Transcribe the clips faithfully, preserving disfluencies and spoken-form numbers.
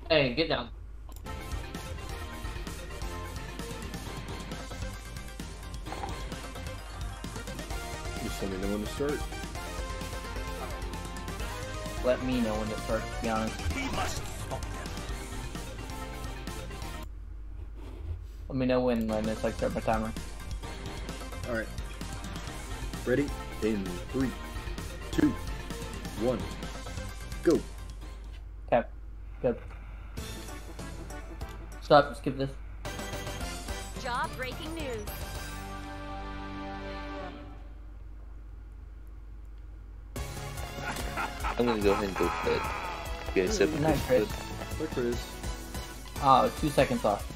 Hey, get down. Just let me know when to start. Let me know when to start, to be honest. We must stop them. Let me know when, when it's like start my timer. Alright. Ready? In three, two, one, go. Okay, good. Stop, skip this. Job breaking news. I'm gonna go ahead and go pet. You guys have a Good good night, Chris. Hi, Chris. Oh, two seconds off.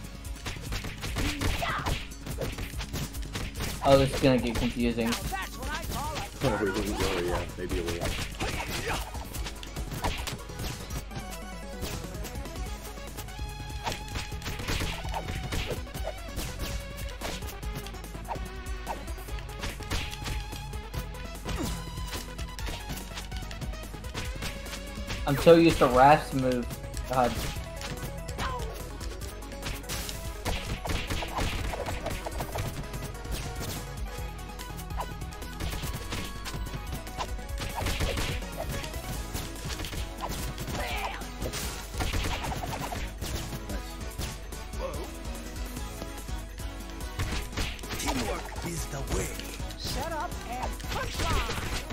Oh, this is gonna get confusing. Oh, really? Oh, yeah, maybe a little. I'm so used to Raph's move. God. Teamwork is the way. Shut up and punchline!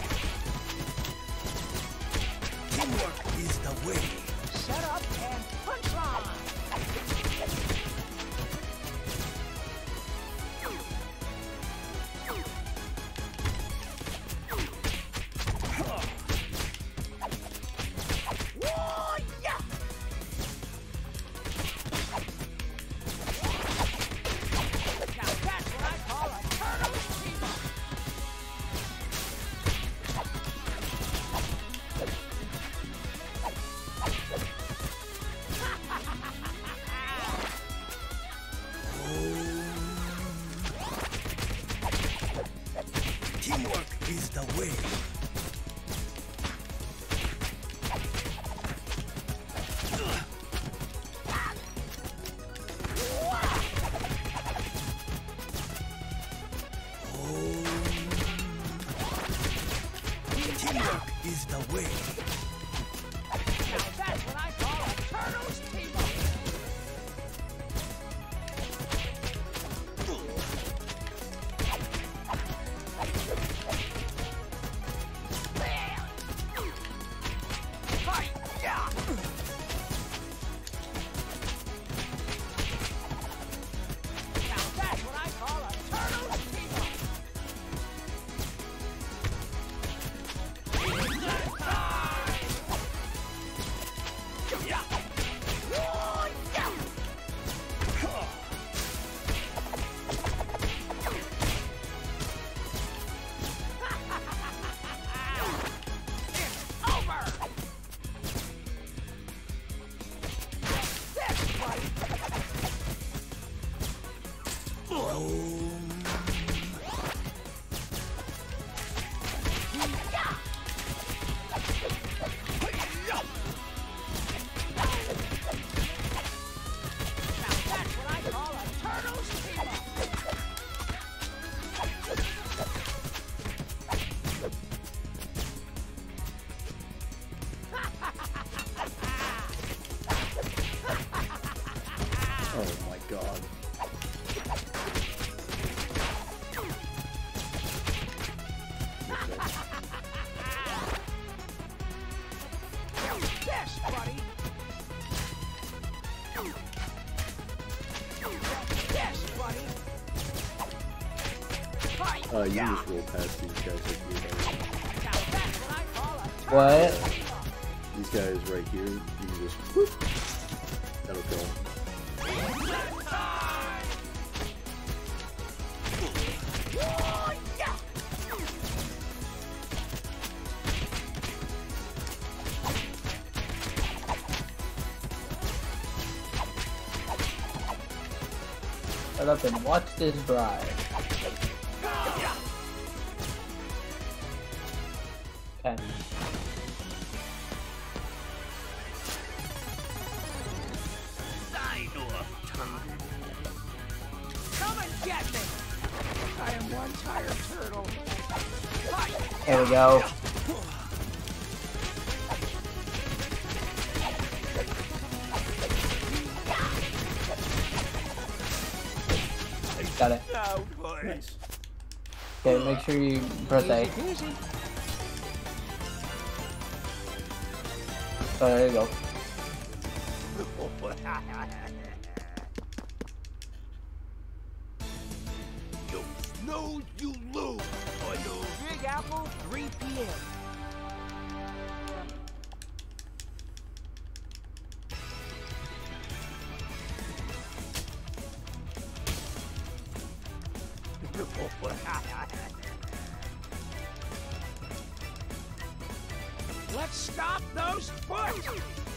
Teamwork is the way. Shut up and punchline! Whoa, yeah! Now that's what I call a turtle's team-up! Teamwork is the way. Teamwork is the way. Now that's what I call a turtle's team-up! Now that's what I call a turtle's team-up! It's over! This, buddy! Now that's what I call a turtle's team-up! Oh my god. This, buddy! This, buddy! Fight! Uh, you just roll past these guys like you know. Now that's what I call a What? turtle's team-up! These guys right here, you can just whoop. That'll kill them. Shut up and watch this drive. Okay. Come and get me! I am one tired turtle. There we go. Got it. No, please. Okay, make sure you press A. Oh, there you go. You snooze, you lose. I know. Big Apple, three P M Let's stop those foot!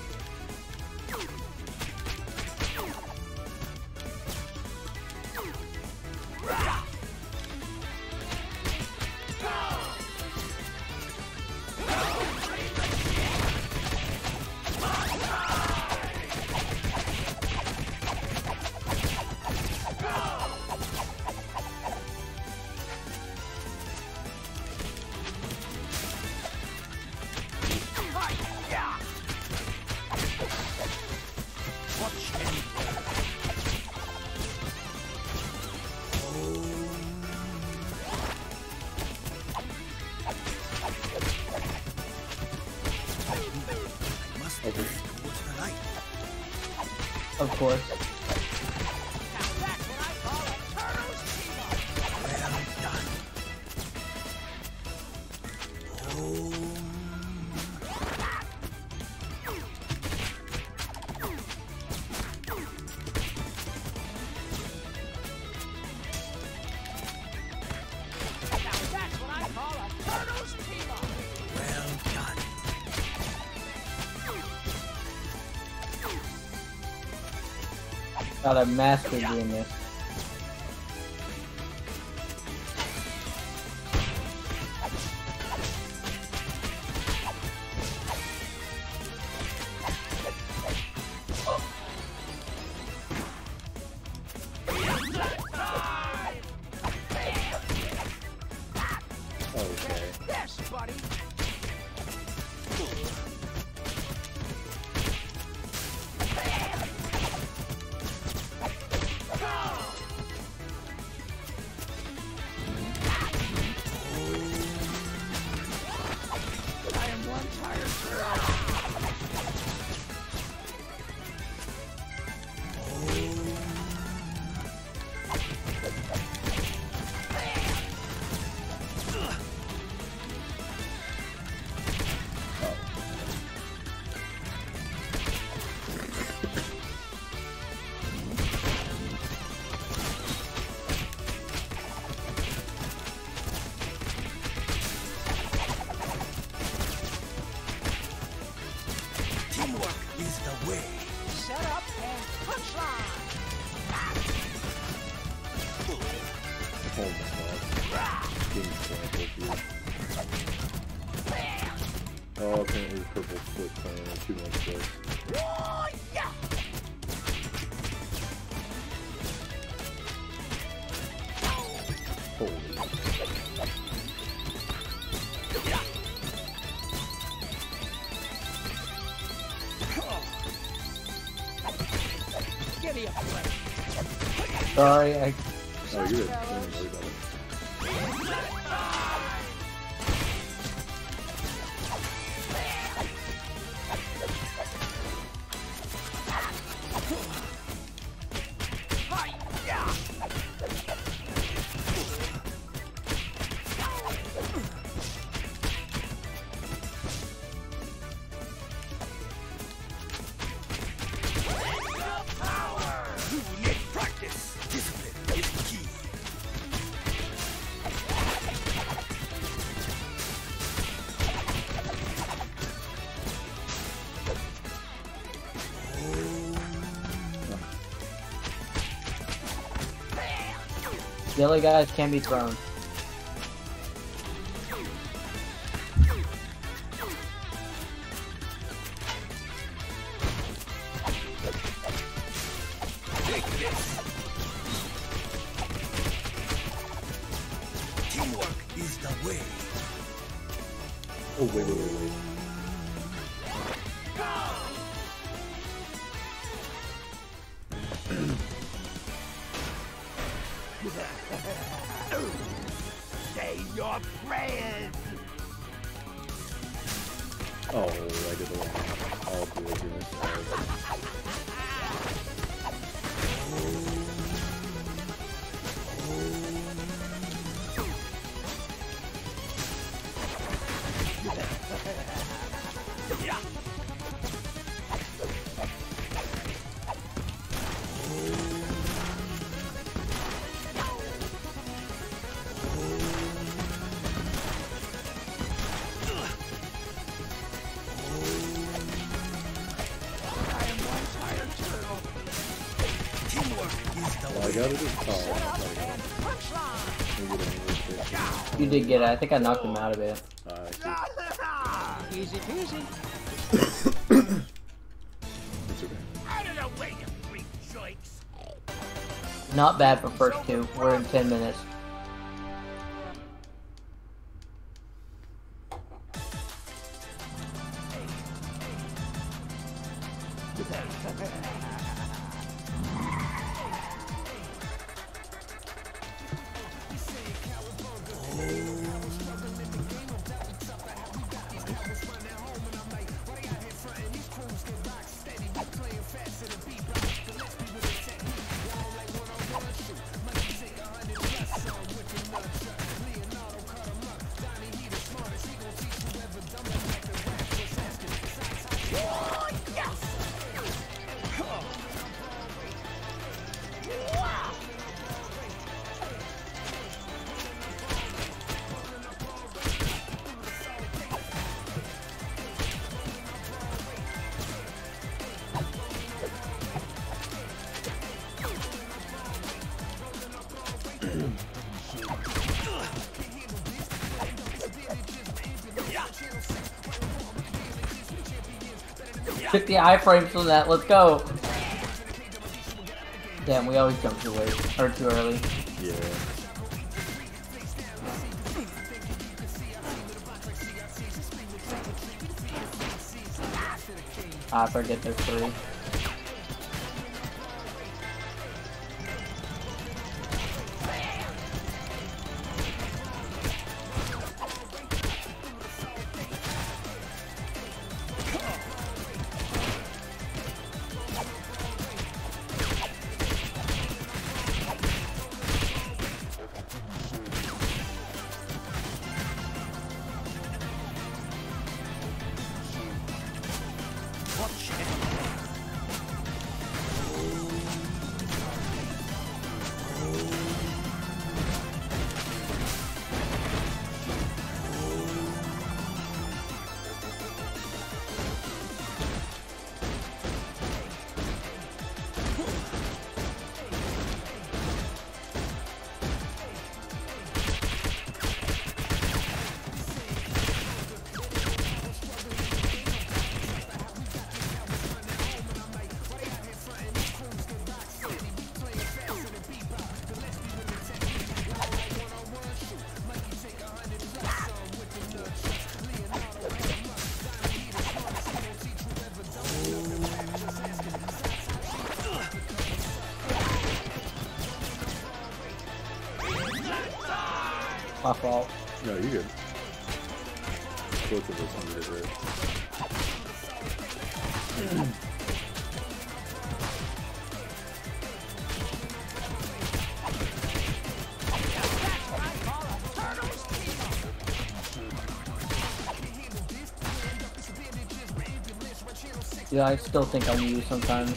Of course. Now that's what I call a turtle's team-up. Well done. Oh. Now that's what I call a turtle's team-up. Well done. Got a master doing this. Okay. This, buddy. I am one tired turtle. Teamwork is the way. Set up and punchline. Oh my god. Getting trampled here. Oh, apparently the purple foot playing in too much place. Oh, yeah. Holy. Give me a break. Sorry, I Oh, you're good. Don't worry about it. You need practice. Discipline is the key. yellow guys can be thrown. Take wait, wait, wait, wait. Say your prayers. Oh, I did the wrong. I'll do it here. Yeah. I got it. Oh, You did get it. I think I knocked him out of it. uh, Easy peasy. it's okay. Out of the way, you freak joints. Not bad for first two. We're in ten minutes. Took the iframes from that. Let's go. Damn, we always jump too late or too early. Yeah. Ah, I forget there's three. My fault. No, you're good. Both of us needed it. Yeah, I still think I'm you sometimes.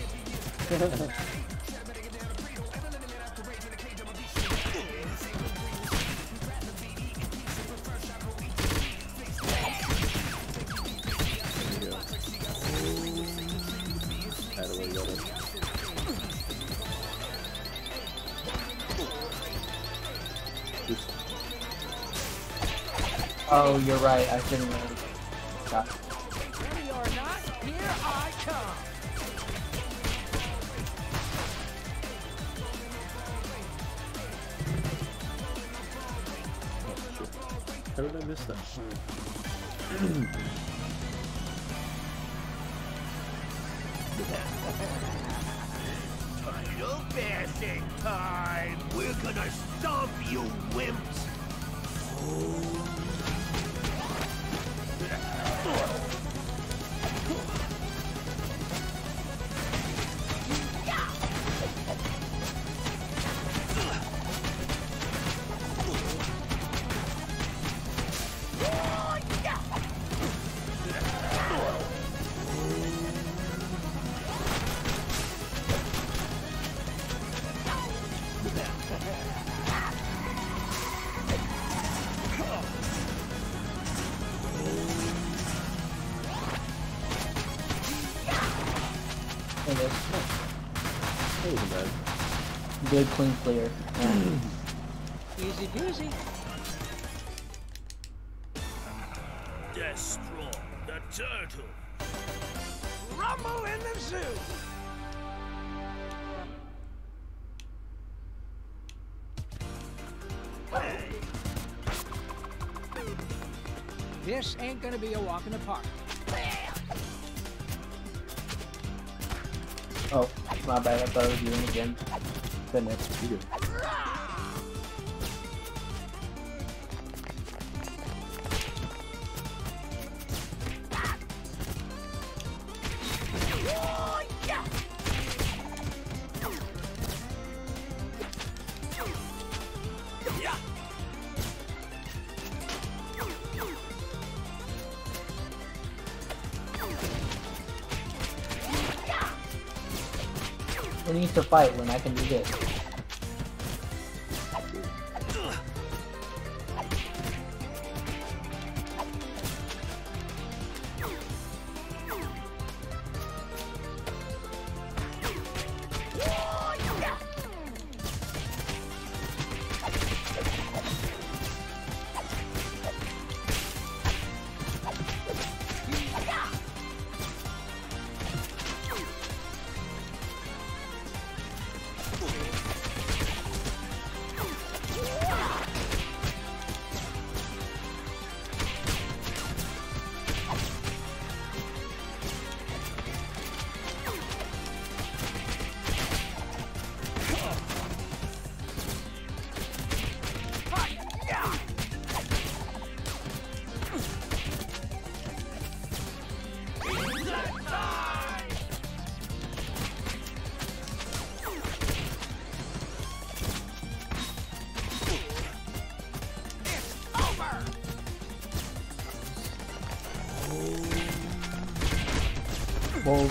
Oh, you're right. I shouldn't have. Got it. Ready or not, here I come. How did I miss that? Title bashing time! We're gonna stomp you wimps! It is. That wasn't bad. Good, clean clear. Yeah. Easy peasy. Destroy the turtle! Rumble in the zoo! This ain't gonna be a walk in the park. Oh, my bad. I thought it was you again. Goodness. You good. Who needs to fight when I can do this? Whoa.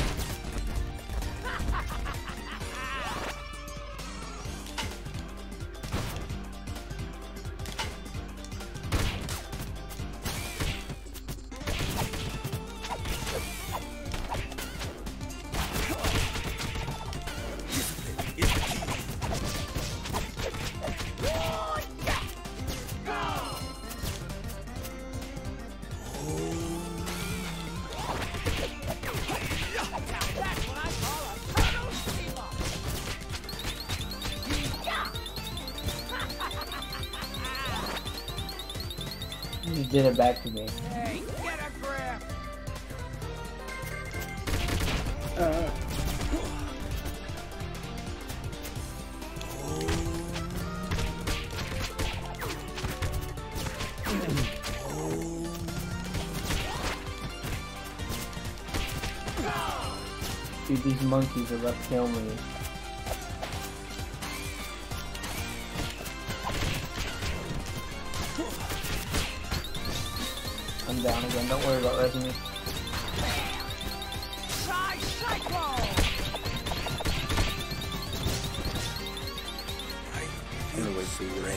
You did it back to me. Hey, get a grip! Uh, Dude, these monkeys are about to kill me. I'm down again, don't worry about resing me. Psy Cyclone! gonna wait for you.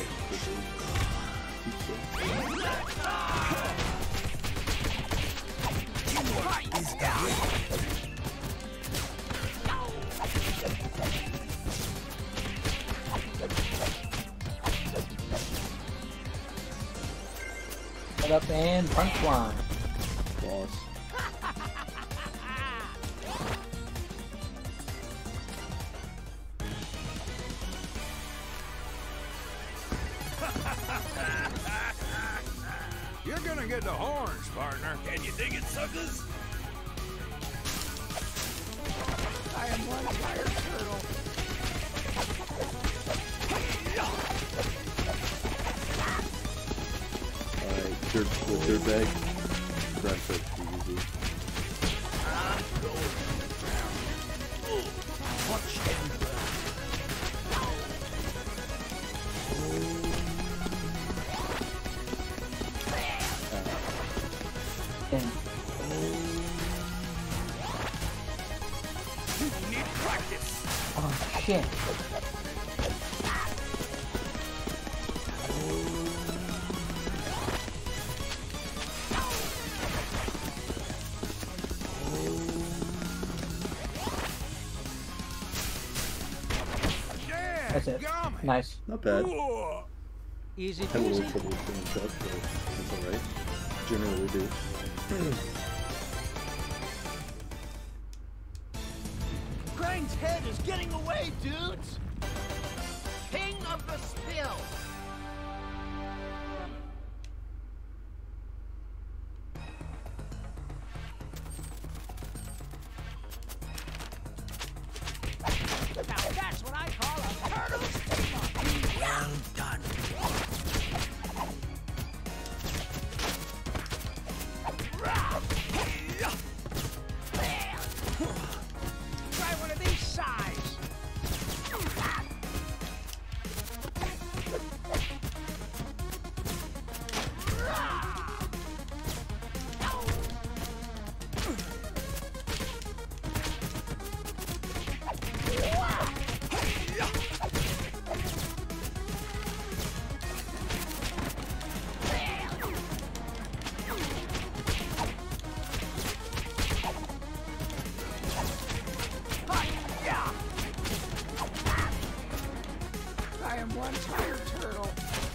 Set up and punchline. Boss. You're gonna get the horns, partner. Can you dig it, suckers? I am one tired turtle. Alright, dirt, with dirt bag. Front foot, easy. I'm going down. Watch and burn. Damn. You need practice. Oh shit. Yeah, That's it. yummy. Nice. Not bad. Ooh. Easy Had a little peasy. trouble with the shot, but that's alright. Generally do. Crane's head is getting away, dudes! King of the spill! Now that's what I call a turtle's team. Well done. Try one of these size. I am one tired turtle.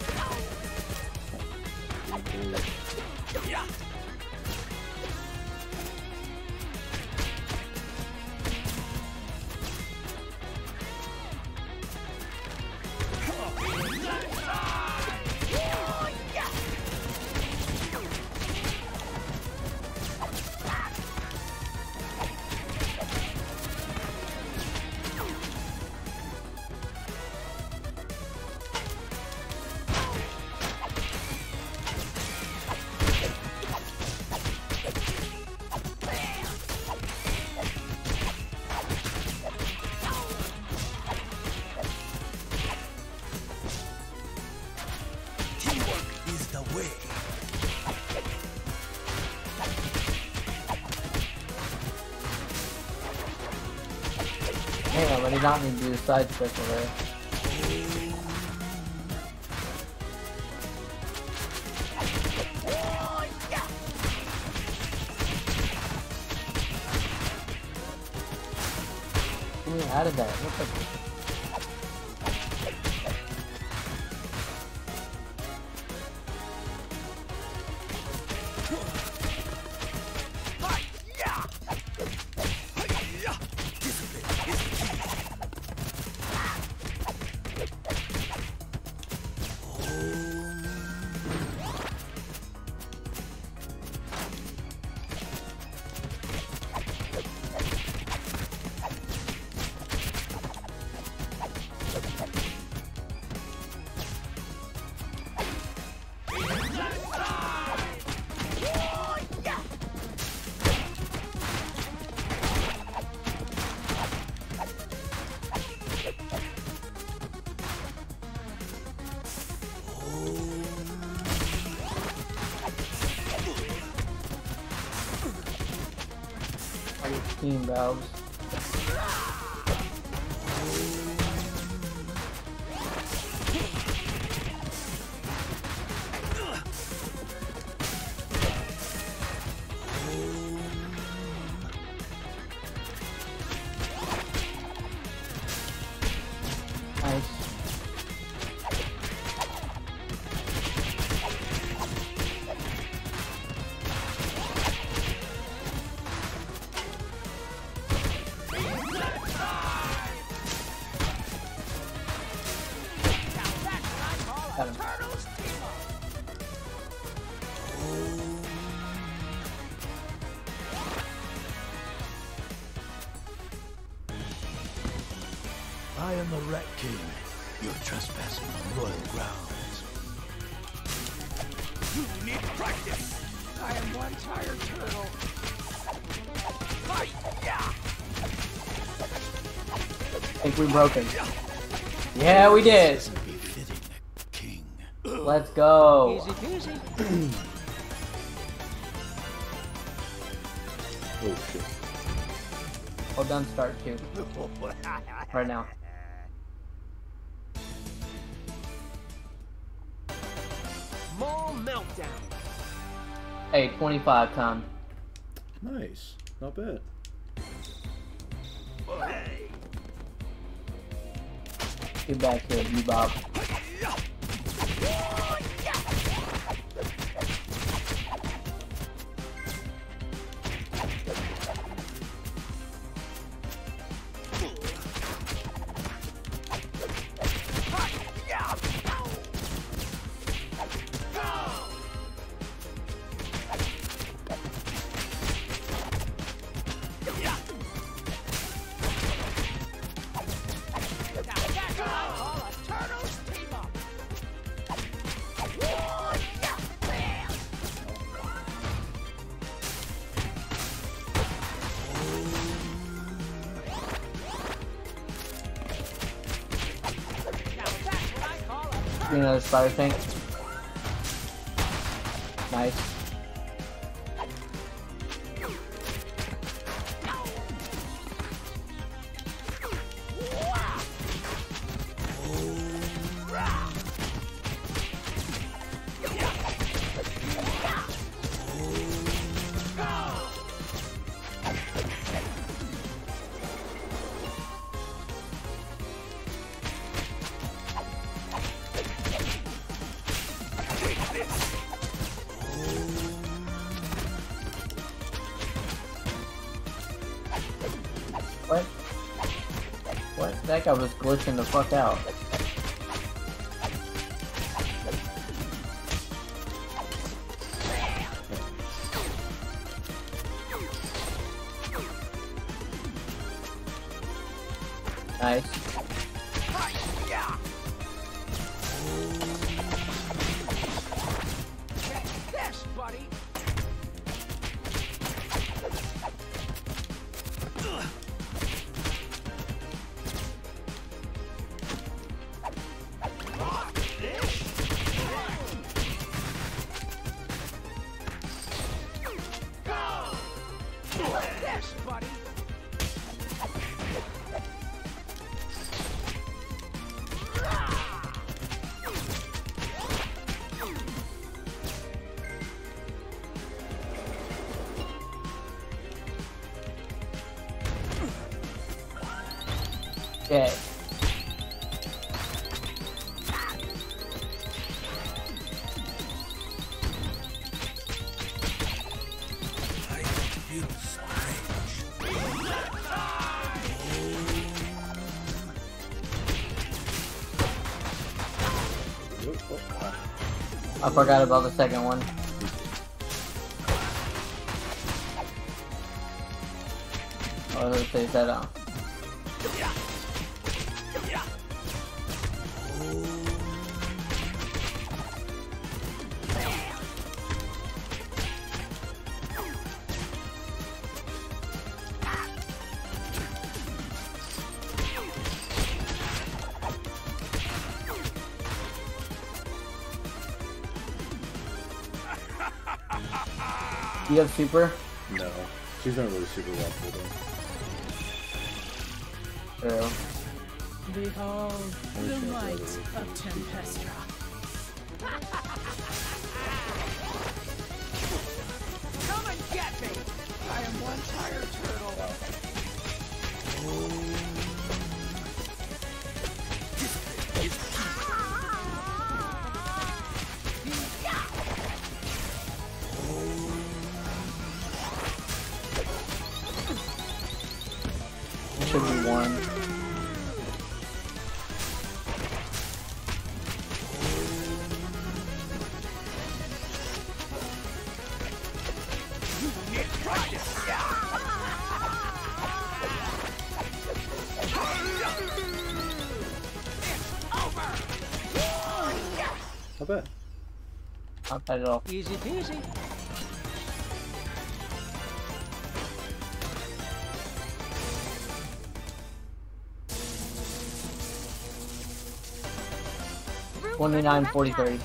Teamwork is the way. Damn, but he got me to do the side special there. Get me out of that. What the? Discipline is the key. Steam valves. Nice. I am the Rat King. You're trespassing on royal grounds. You need practice. I am one tired turtle. Fight! Yeah. I think we broke him. Yeah, we did. Doesn't befitting a king. Let's go. Easy peasy. Oh shit. Hold down start too. Right now. Small meltdown. Hey, twenty-five Tom. Nice. Not bad. Hey. Get back here, you Bob. Give me another spider tank. Nice. What? What? That guy was glitching the fuck out. Nice. This, buddy. This, buddy. Okay. I forgot about the second one. Oh, let's take that out. Do you have super? No. She's not really super well for them. True. Behold the might of Tempestra. Come and get me. I am one tired turtle. Should be one. Not bad. Not bad at all. Easy peasy. Twenty-nine forty-three.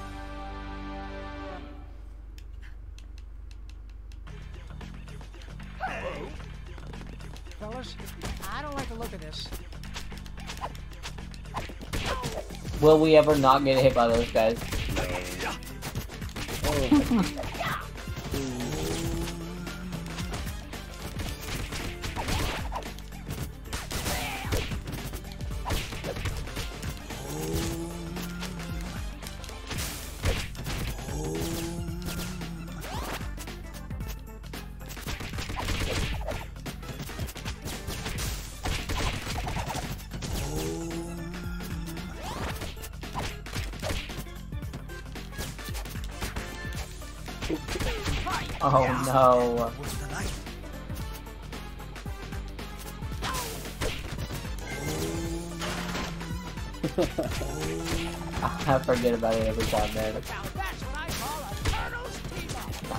Fellas, I don't like the look of this. Will we ever not get hit by those guys? Oh. Oh no. I forget about it every time, man. Now that's what I call a turtle's team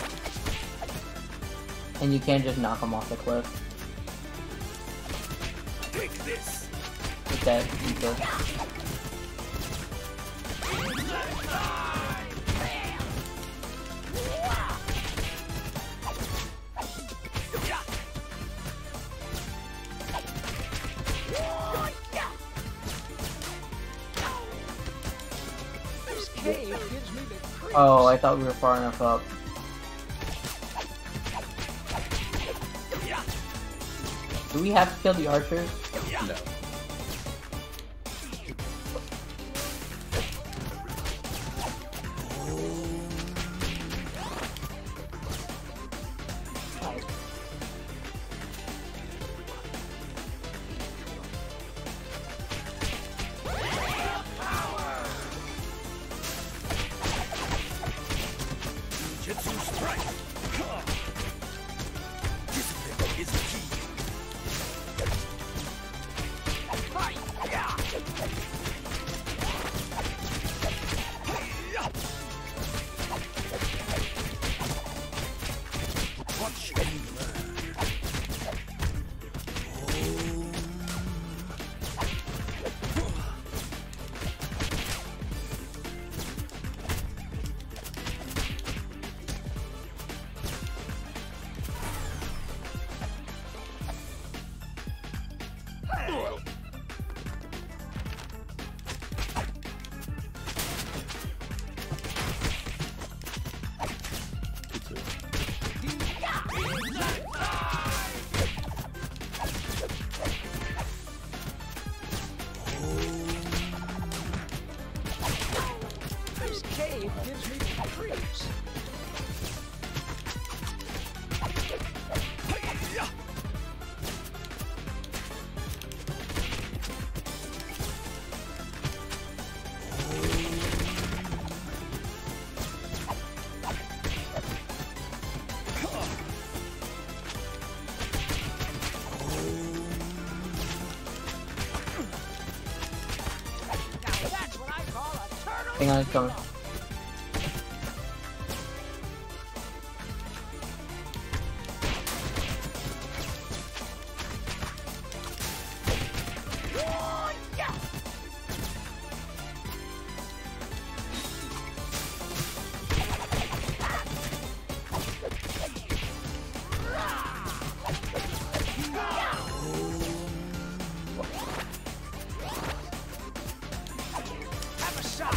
up. And you can't just knock them off the cliff. Take this. With that ether. This cave gives me the creeps. Oh, I thought we were far enough up. Do we have to kill the archers? No. Jitsu strike. Discipline is the key. Watch and learn. This cave gives me the creeps. Now that's what I call a turtle. Hang on, it's coming. Have a shot.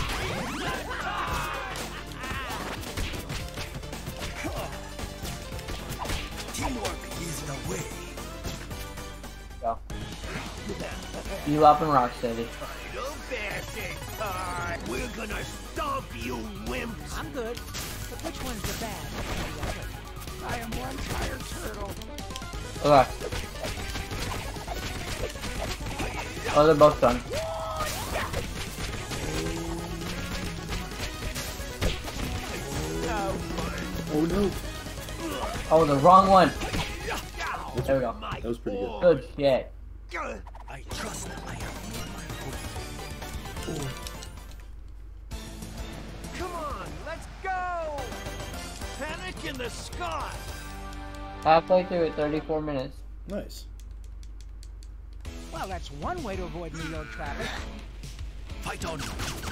Teamwork is the way. Go. You up in Rocksteady. No bashing time. We're gonna stomp you, wimps. I'm good. But which one's the bad? I am one tired turtle. Okay. Oh, they're both done. Oh no. Oh, the wrong one. There we go. That was pretty good. Good shit. I trust that I have made my home. in the sky. Halfway through it, thirty-four minutes. Nice. Well, that's one way to avoid New York traffic. Fight on.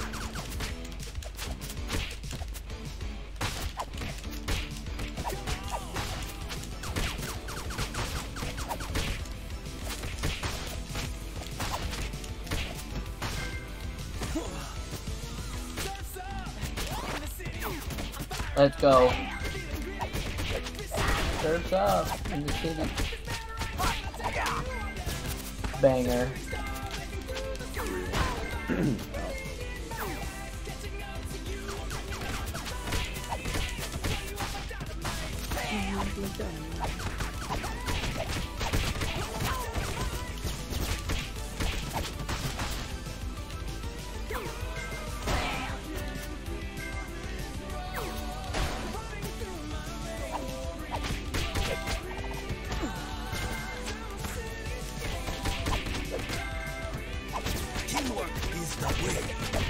Let's go. Surf's up in the city. Banger. Teamwork is the way.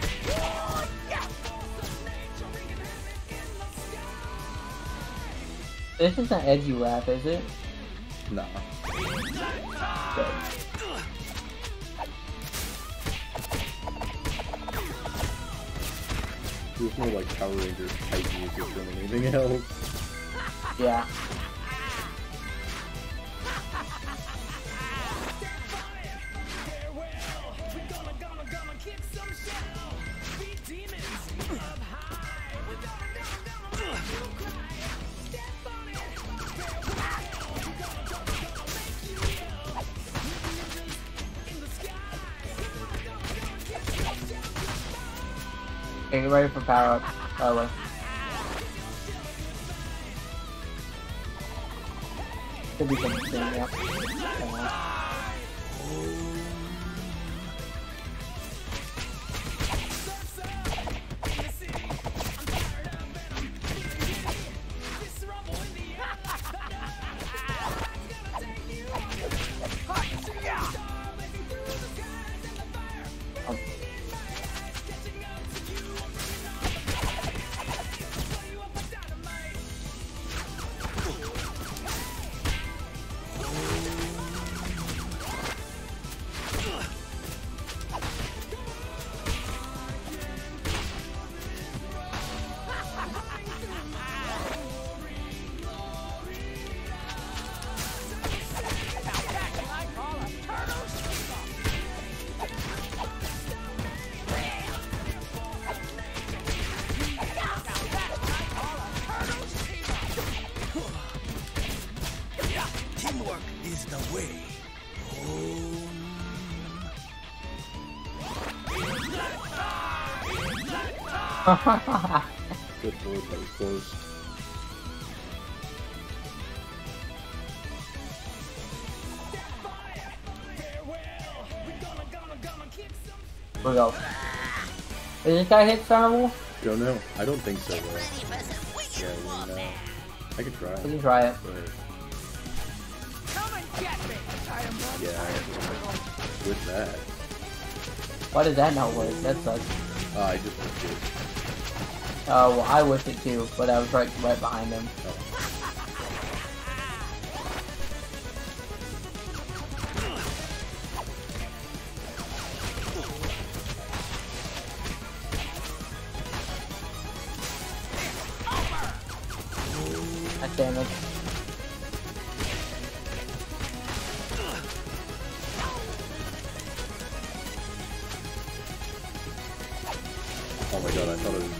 This isn't an edgy rap, is it? Nah. Good. There's more like Power Rangers type music than anything else. Yeah. Okay, get ready for power up, by the way. Could be something soon, yeah. Um, Teamwork is the way. Good lord, that was close. we go. Did this guy hit Carnival? Don't know. I don't think so, though. Yeah, I mean, uh, I could try. We can try it. But, Come and get me! I am not yeah, with that. Why did that not work? That sucks. Uh, I just went it. Oh, well, I wished it too, but I was right, right behind him. Oh. That's damage. Oh my god, I thought it was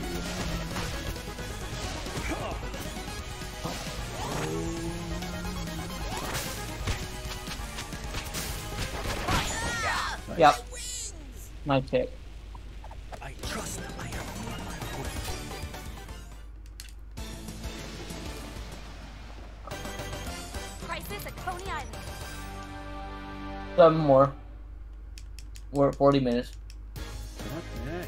you. Nice. Yep. Nice pick. I trust I have won my point. Crisis at Coney Island. Seven more. We're at forty minutes. Not bad.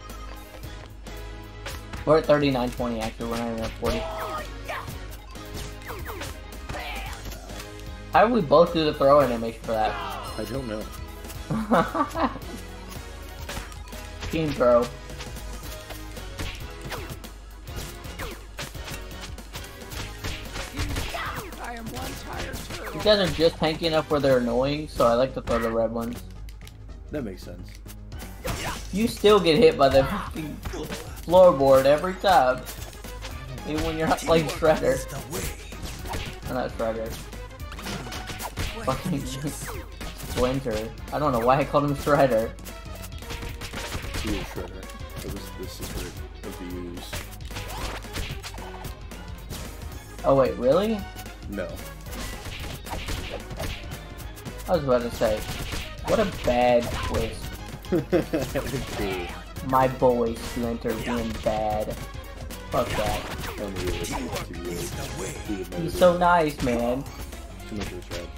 We're at thirty-nine twenty actually, we're not even at forty. How did we both do the throw animation for that? I don't know. Team throw. tired turtle. These guys are just tanky enough where they're annoying, so I like to throw the red ones. That makes sense. You still get hit by the fucking floorboard every time. Even when you're not playing Shredder. I'm not Shredder. Fucking Splinter. I don't know why I called him Shredder. He is Shredder. That was the secret of the use. Oh wait, really? No. I was about to say, what a bad twist. Cool. My boy Splinter being bad. Fuck that. Only it would be too good. He's so nice, man. Too much of a threat.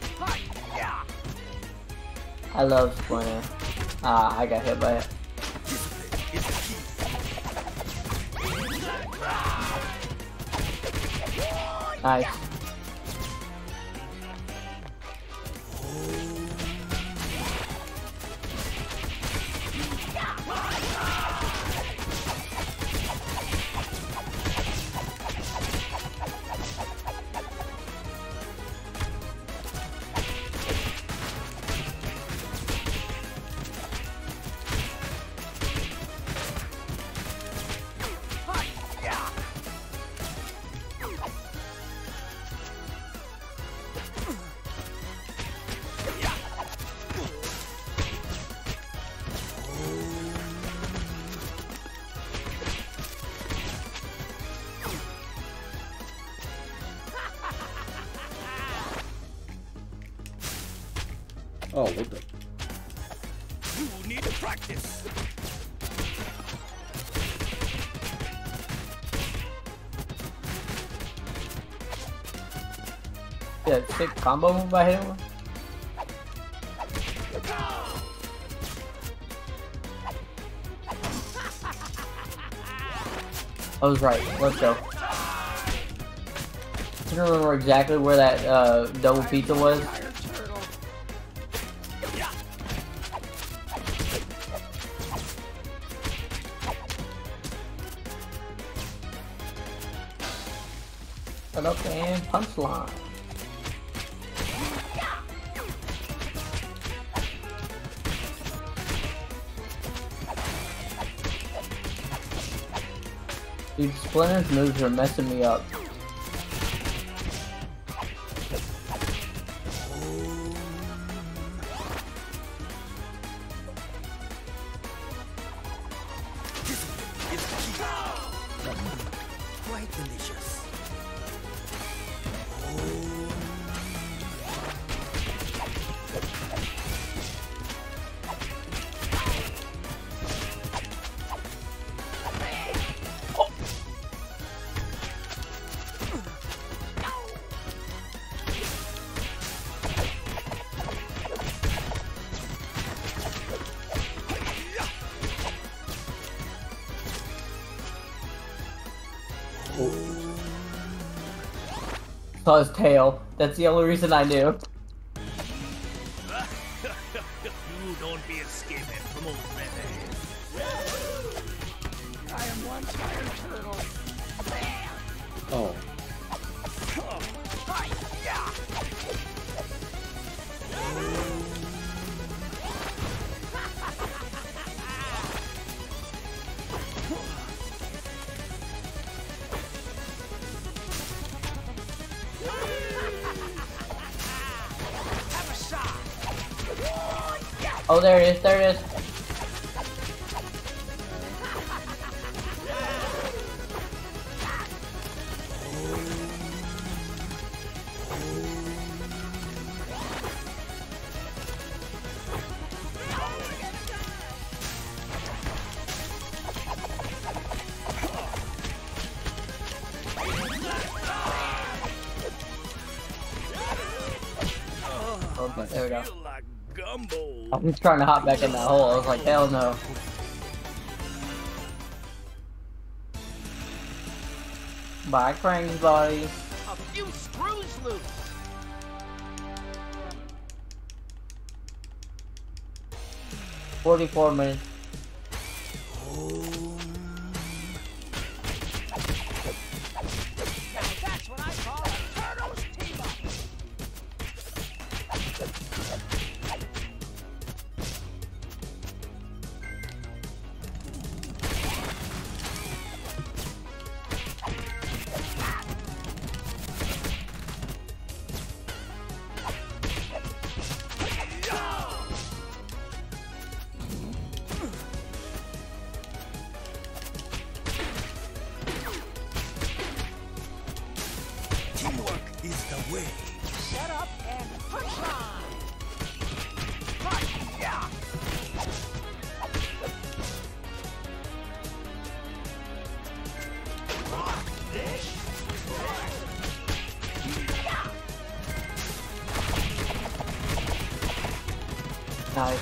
I love Splinter. Ah, I got hit by it. Nice. Oh, what the? You need to practice. Yeah, sick combo move I hit him. I was right. Let's go. I don't remember exactly where that uh, double pizza was. Shut up and punchline. Dude, Splinter's moves are messing me up. Quite delicious. Saw his tail. That's the only reason I knew. You don't be escaping from old Red. I am one tired turtle. Oh. Oh, there it is, there it is. Oh, there we go. Feel like gumbo. I was trying to hop back in that hole. I was like, hell no. Bye, Krang's body. A few screws loose. Forty-four minutes. That's what I call a turtle's team up. up and punch on. Punch, yeah. Nice.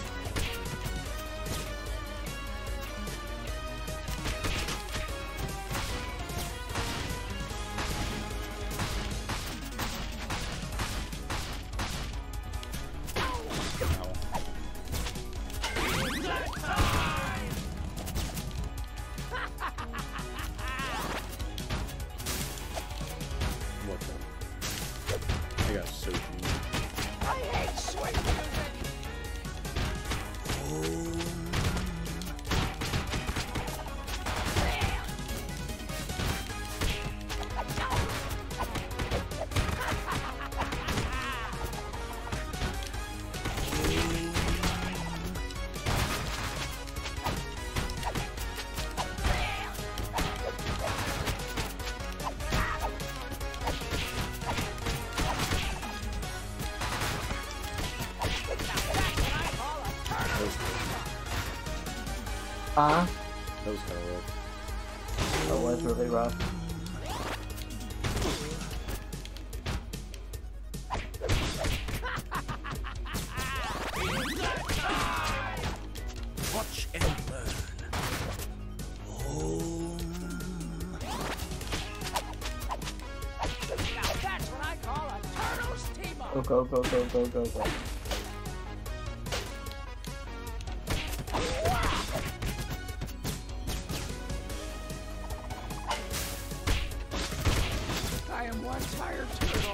What the? I got so confused. I hate sweet music. Huh? That was kind of rough. That was really rough. Watch and learn. Now that's what I call a turtles team up. Go, go, go, go, go, go, go. I am one tired turtle.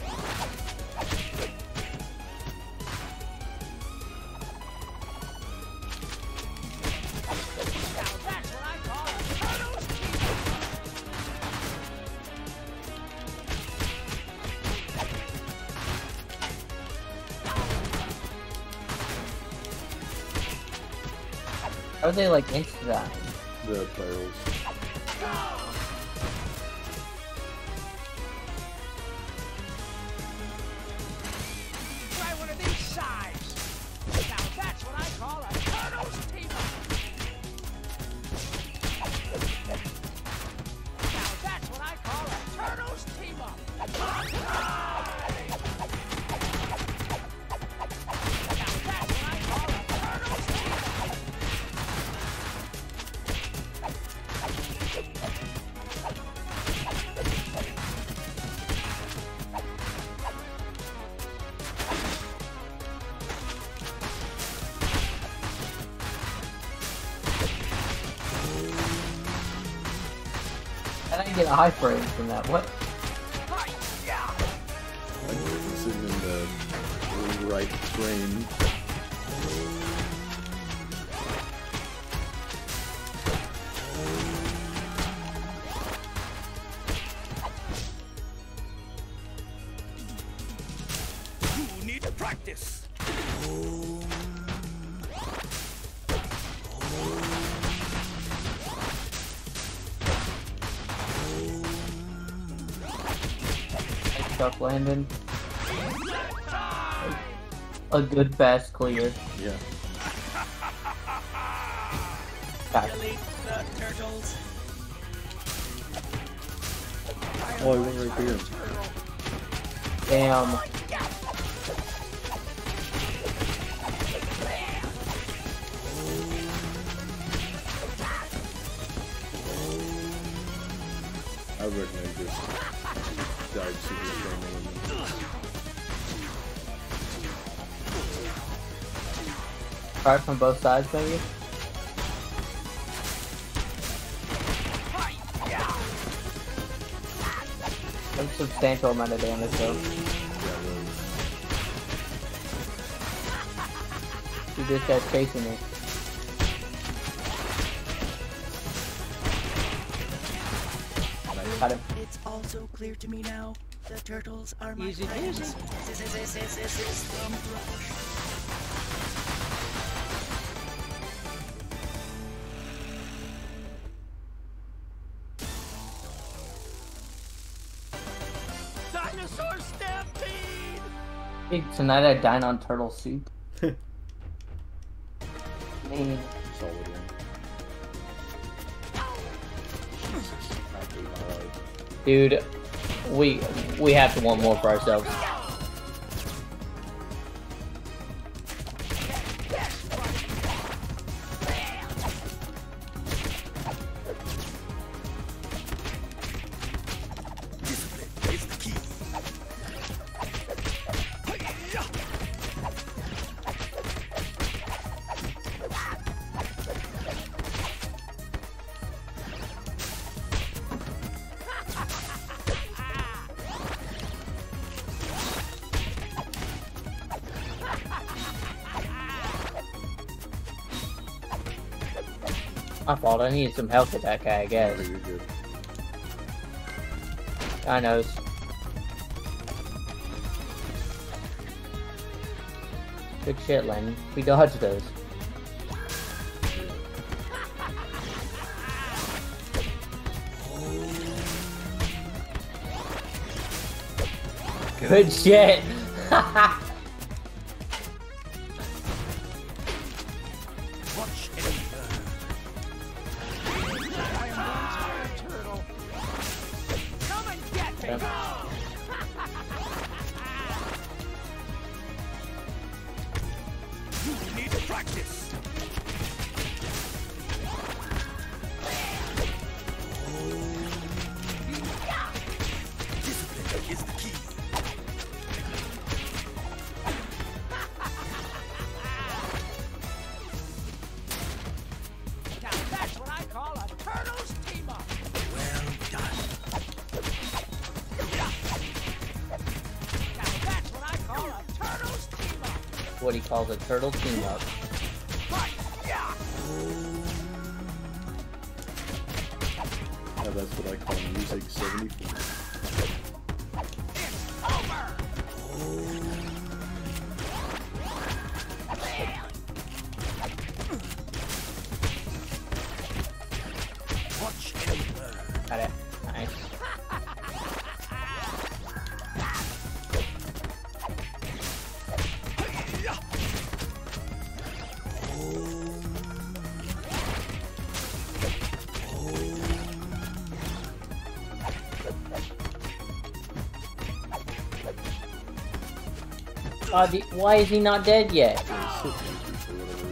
Now that's what I call a turtles team up. How are they like instant? The barrels. Try one of these sides. Now that's what I call a turtles team up. Now that's what I call a turtles team up. Now that's what I call a turtles team up. I didn't get a high frame from that. What? I'm sitting in the right frame. You need to practice. Nice stuff, Landon. A good fast clear. Yeah. Got it. Delete the turtles. Oh, I went right here. Damn. I reckon I just died super strongly. Fire from both sides, maybe? That's a substantial amount of damage, though. Dude, this guy's chasing me. Got him. It's also clear to me now. The turtles are my Easy friends. peasy. System rush. Dinosaur stampede! Hey, tonight I dine on turtle soup. Man. Solid one. Jesus, absolutely hard. Dude, we we have to want more for ourselves. My fault, I needed some help with that guy, I guess. Oh, you're good. I knows. Good shit, Len. We dodged those. Good shit! What he calls a turtle team up. Yeah, that's what I call music seventy-four. It's over! Watch and learn. Got it. Nice. Uh, the, why is he not dead yet? It's so easy for whatever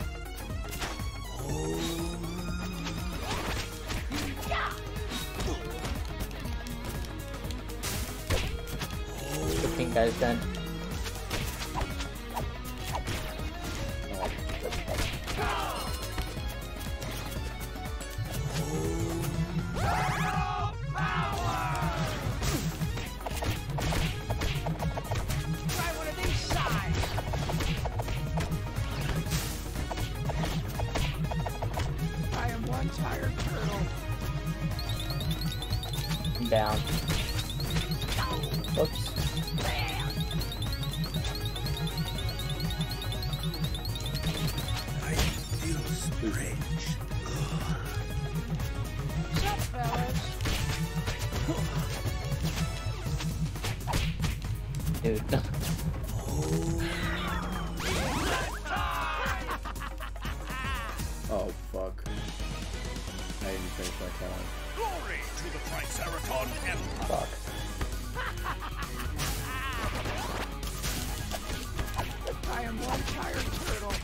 reason. The pink guy's done. Tired turtle. I'm down. Oops. I feel strange. What's up, fellas? Dude. Oh, fuck. I didn't finish my count. Glory to the Triceraton Empire. Fuck. I am one tired turtle.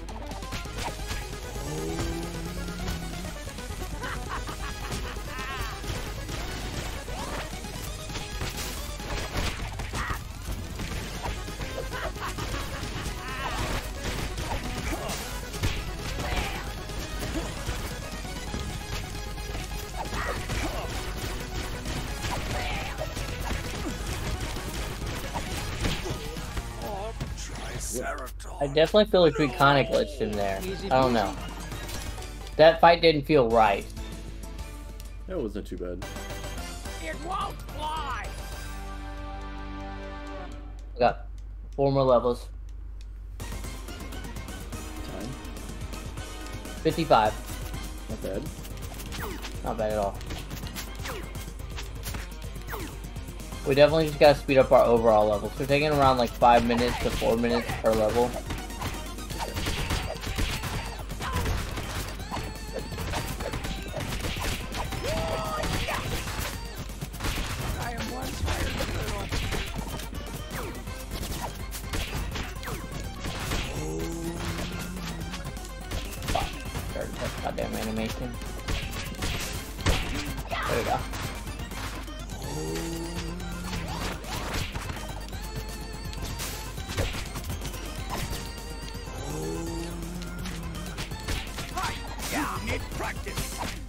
I definitely feel like we kinda glitched in there. I don't know. That fight didn't feel right. That wasn't too bad. It won't fly. I got four more levels. Time? fifty-five. Not bad. Not bad at all. We definitely just gotta speed up our overall levels. We're taking around like five minutes to four minutes per level. I am one tired turtle. Fuck. Started that goddamn animation. There we go. Yeah, need practice.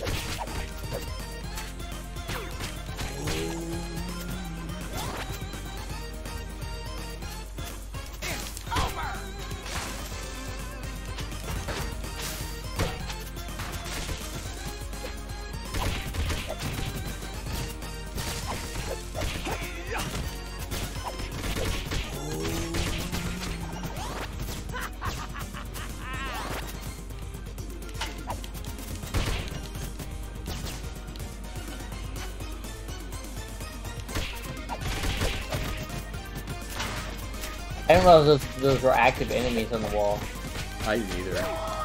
I didn't realize those, those were active enemies on the wall. I didn't either.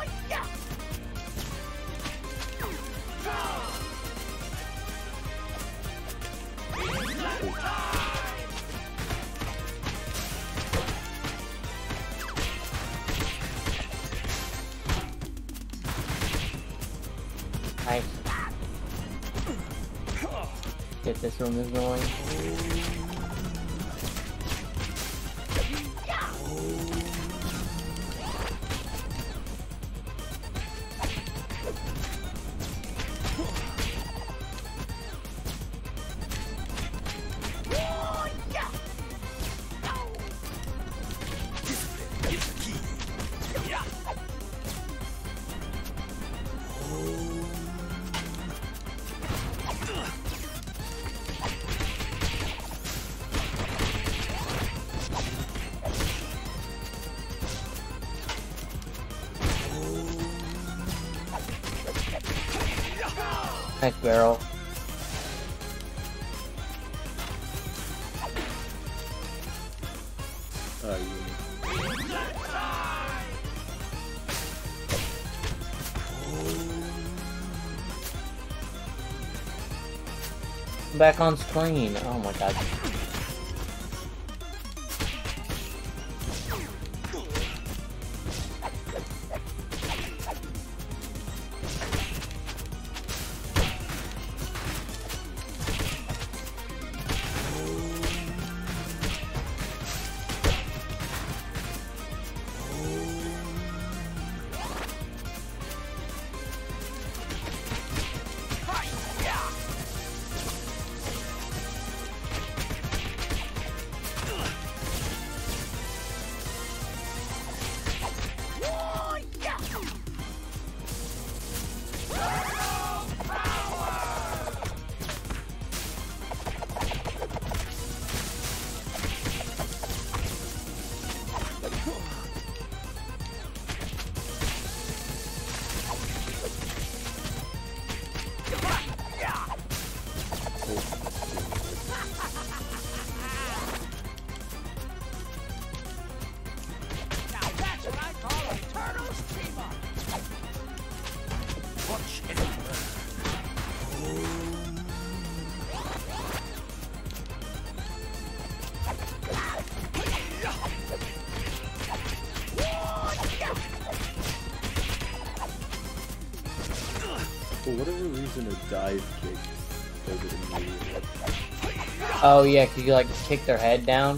Nice. Get this room is going. Nice barrel. Uh, you... Back on screen. Oh my god. For whatever reason, a dive kick does it immediately. Oh yeah, cause you like kick their head down.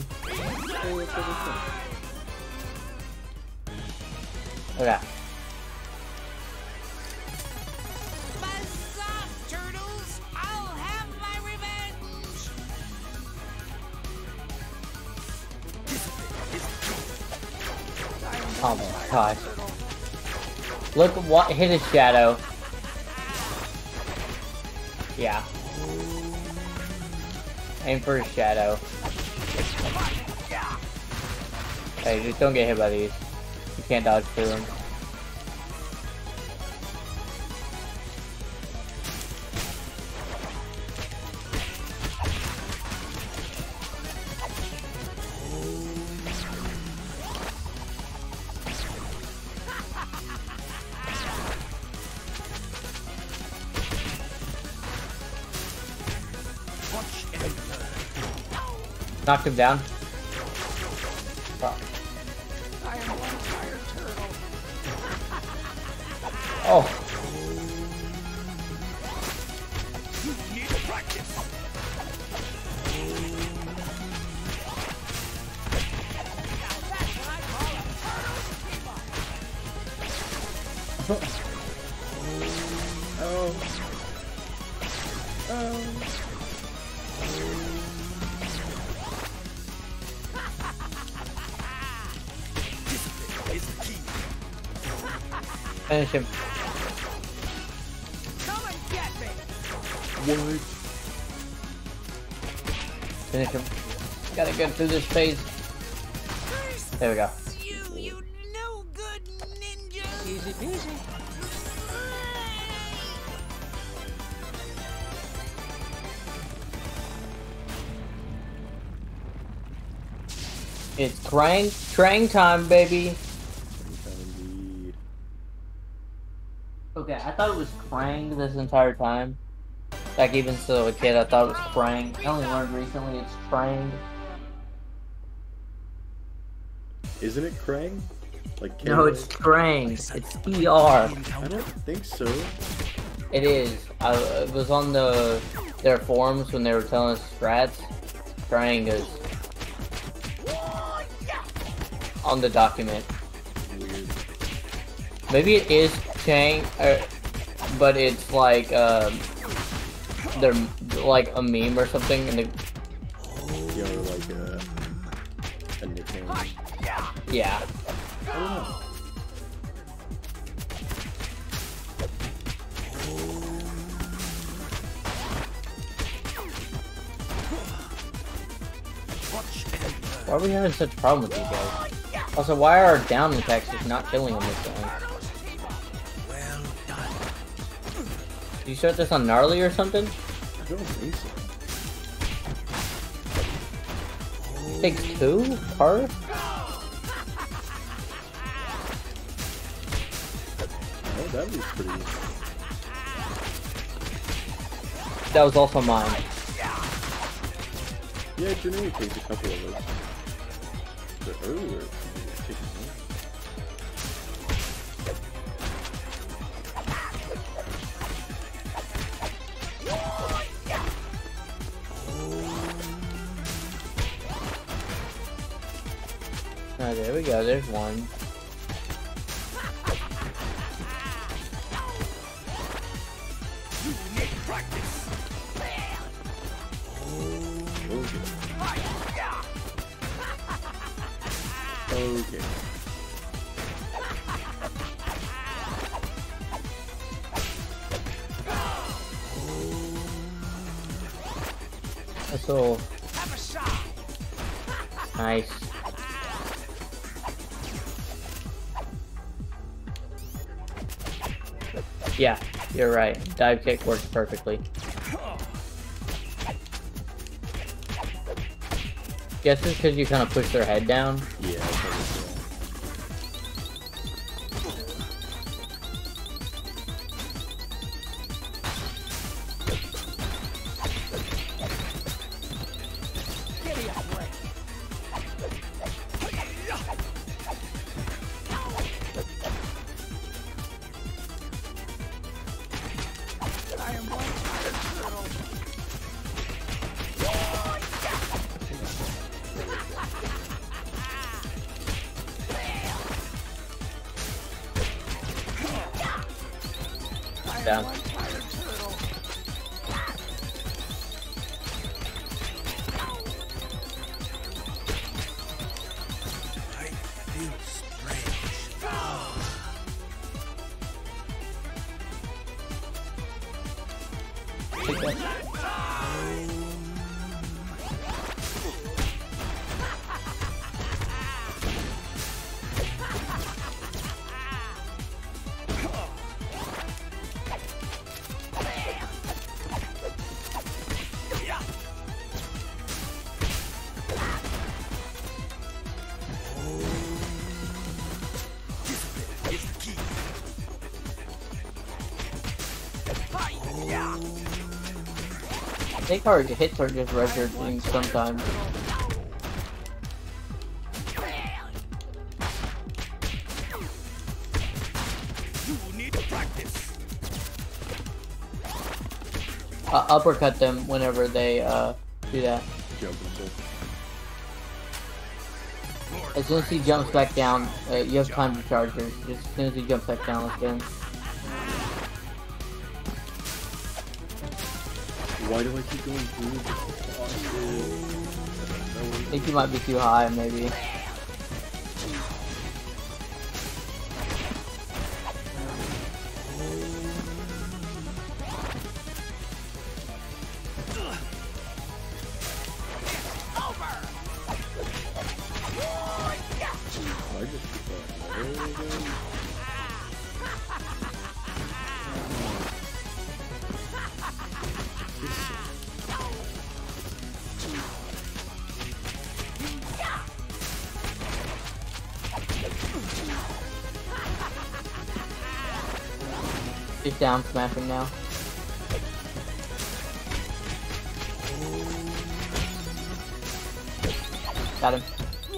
Okay. Buzz off, turtles! I'll have my revenge! Oh my god. Look what hit his shadow. Yeah. Aim for his shadow. Hey, just don't get hit by these. You can't dodge through them. Knocked him down. Oh. I am one tired turtle. Oh. You need to practice. Now that's what I call a turtle's keeper. Oh. Oh. Finish him. Come and get me. What? Finish him. Gotta get through this phase. There we go. You, you no good ninja. Easy peasy. It's Krang, Krang time, baby. Indeed. Okay, I thought it was Krang this entire time. Like, even still a kid, I thought it was Krang. I only learned recently it's Krang. Isn't it Krang? Like No, K- it's Krang. It's E R. I don't think so. It is. I, it was on the their forums when they were telling us strats. Krang is on the document. Weird. Maybe it is Chang, uh, but it's like um, they're like a meme or something, and the Yeah, or like a, a nickname. I yeah. don't know. Why are we having such a problem with these guys? Also, why are our down attacks just not killing them this time? Did you start this on Gnarly or something? I don't think so. Takes two per? Oh, that was pretty. That was also mine. Yeah, Janine takes a couple of us. But earlier, it was taking one. Oh, there we go, there's one. You need practice. Okay. That's all. Have a shot. Nice. Yeah, you're right. Dive kick works perfectly. Guess it's because you kind of push their head down. Yeah, I probably so. Give me a break. I am one tired turtle. Down. One tired turtle. I feel strange. Take that. Discipline is the key. I think our hits are just registering sometimes. Uh, uppercut them whenever they uh, do that. Jump and stuff. As soon as he jumps back down, uh, you have time to charge her. Just as soon as he jumps back down, let's get him. Why do I keep going through? I think you might be too high, maybe. He's down, smash him now. Got him.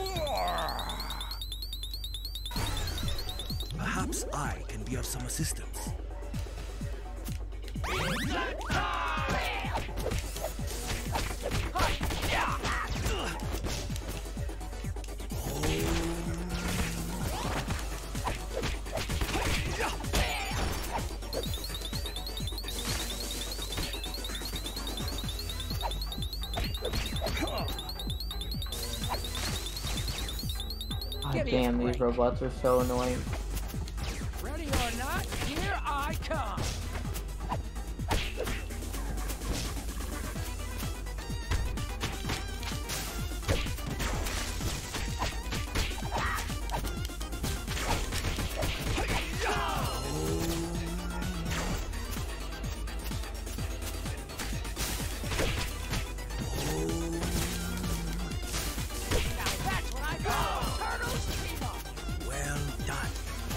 Perhaps I can be of some assistance. God damn, these robots are so annoying. Ready or not, here I come. Well done.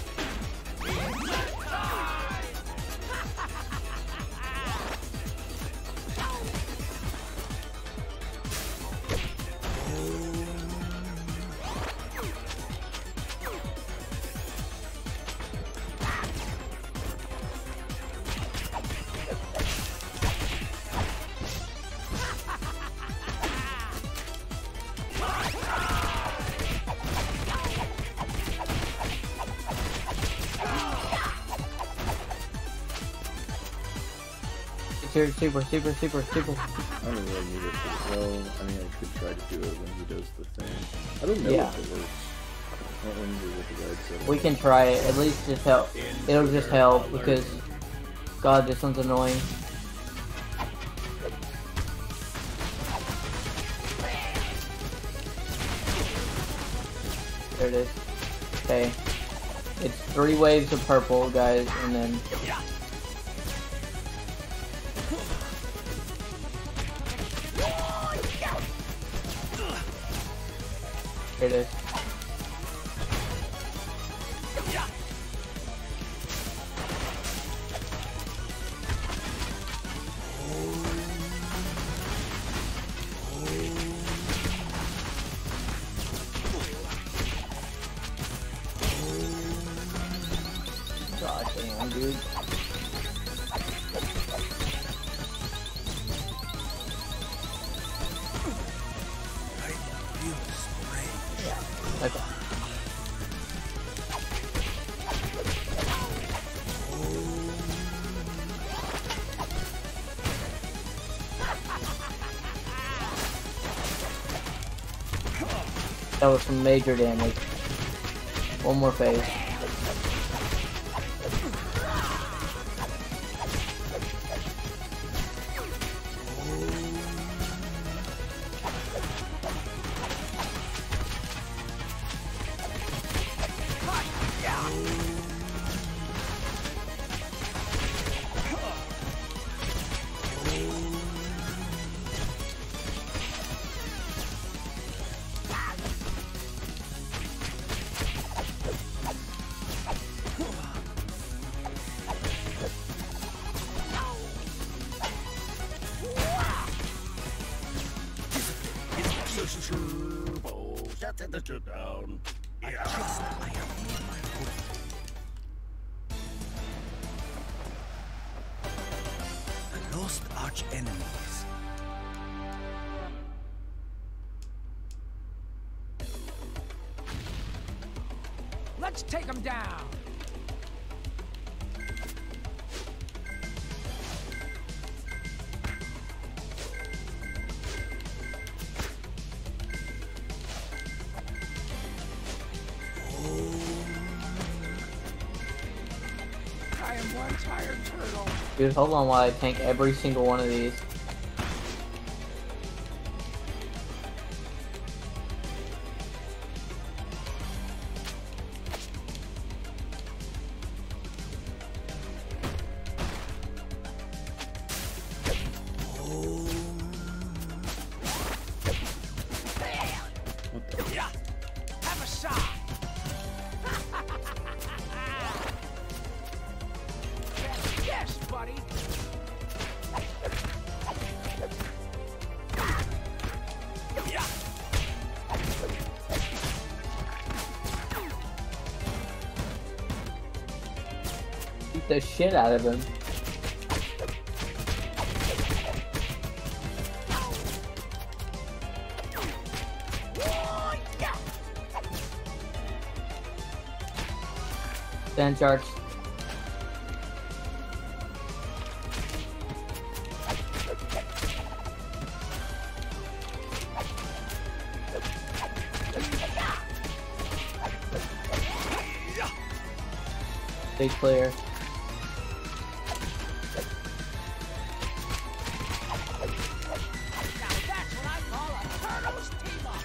Super, super, super, super, super. I don't really need it. For, well, I mean, I could try to do it when he does the thing. I don't know Yeah. if it works. I don't remember what the guide said. We can try it. At least just help. It'll just help because, God, this one's annoying. There it is. Okay. It's three waves of purple, guys, and then... Here it is. God damn, dude. Okay. That was some major damage. One more phase. Shut the shit down. I trust I have made my point. lost arch enemies. Let's take him down. I am one tired turtle. Dude, hold on while I tank every single one of these. Have a shot. Yes, yes, buddy. Beat the shit out of him. Stand charge. Stay clear. Now that's what I call a turtles team up.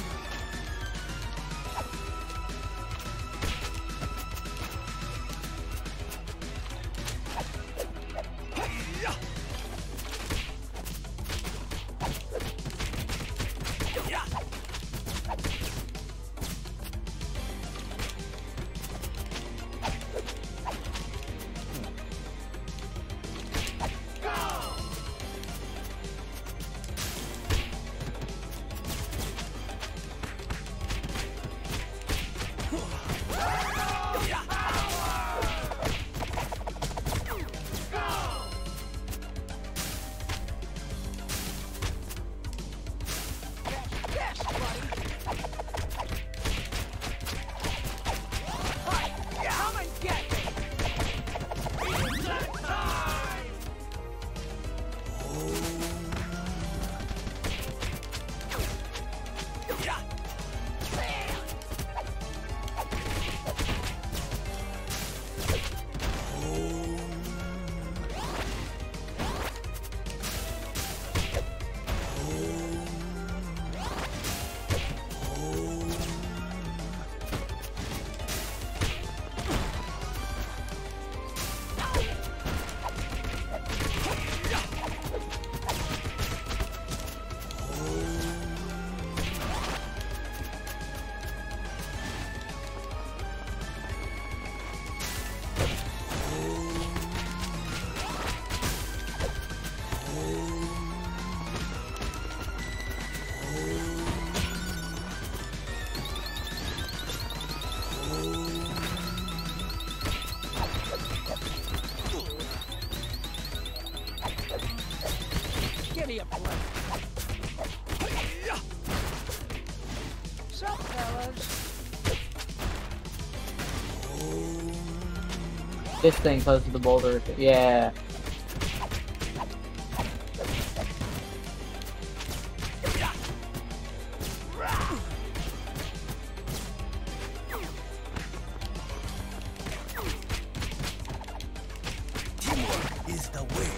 Give me a break. Sup, fellas? This thing close to the boulder. Yeah. Teamwork is the way.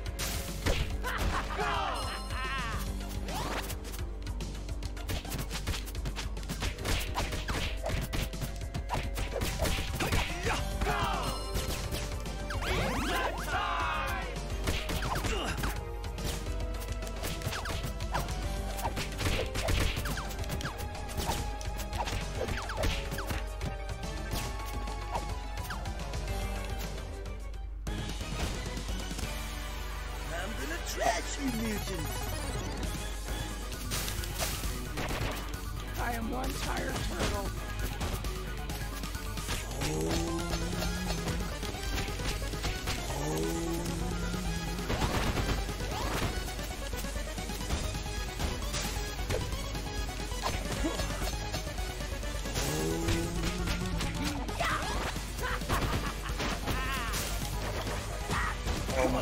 I'm gonna trash you, mutant. I am one tired turtle.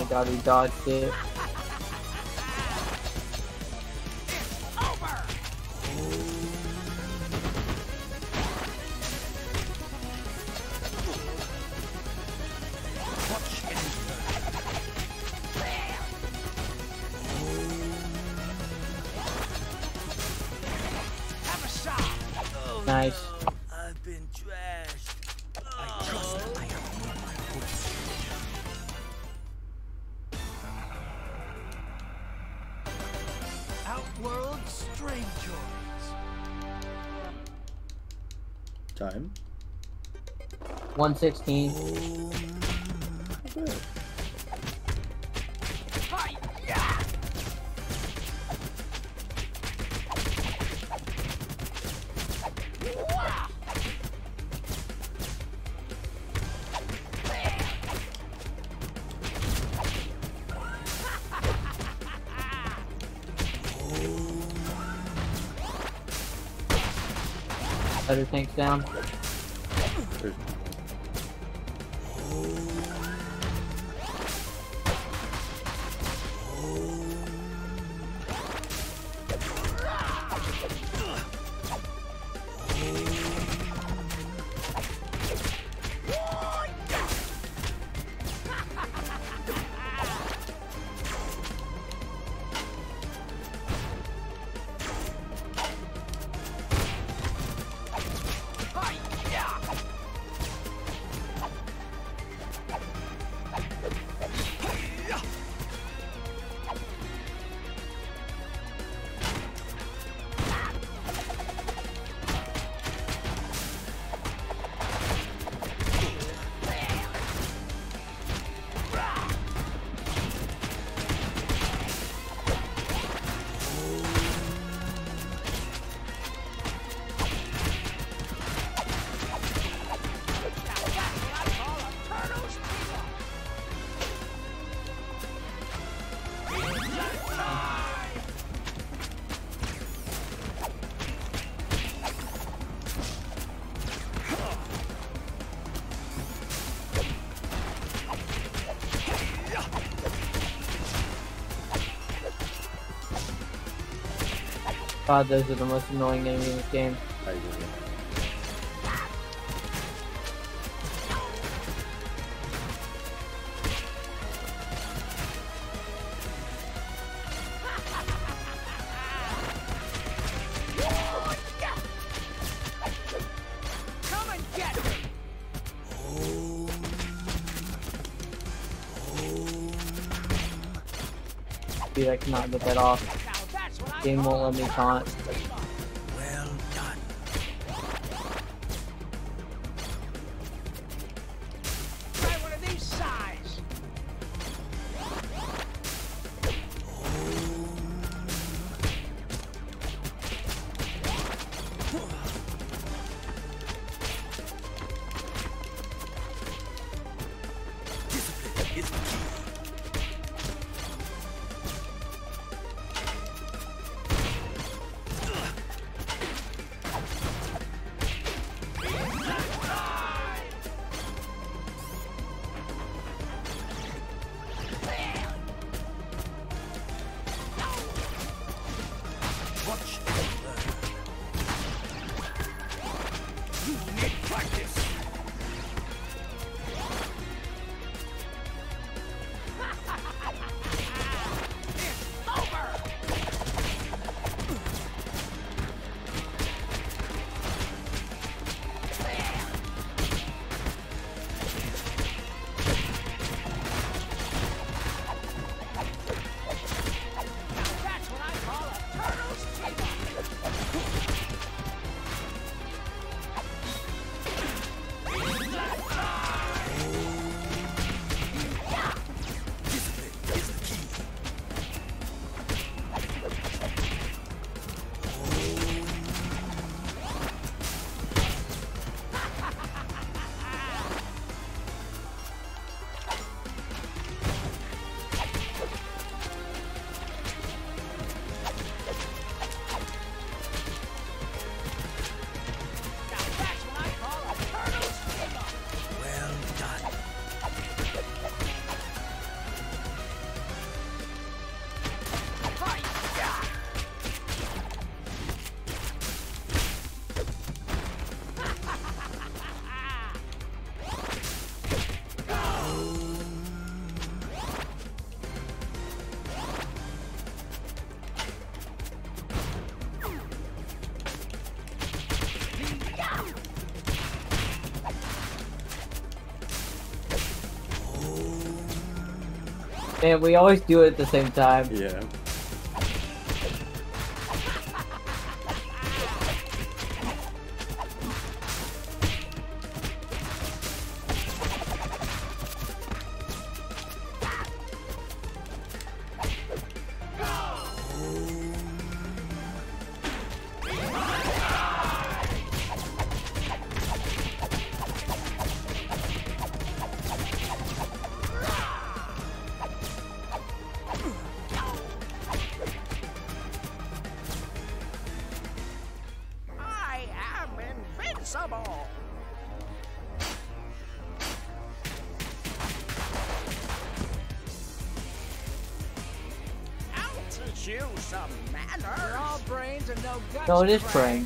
my god, he dodged it. Nice. I've been trashed. I trust that I have won my hopes. Outworld strangers. Time. one sixteen. Okay. Other tanks down. There's God, those are the most annoying enemies in this game. I agree. Come and get me! Dude, I cannot get that off. Now that's what I Game call won't let me taunt. Well done. Try one of these size. Discipline is the key. Watch and learn. You need practice. It's over! Now that's what I call a turtle's team. Man, we always do it at the same time. Yeah. I am invincible. I'll teach you some manners. You're all brains and no guts. No, it is Frank. praying.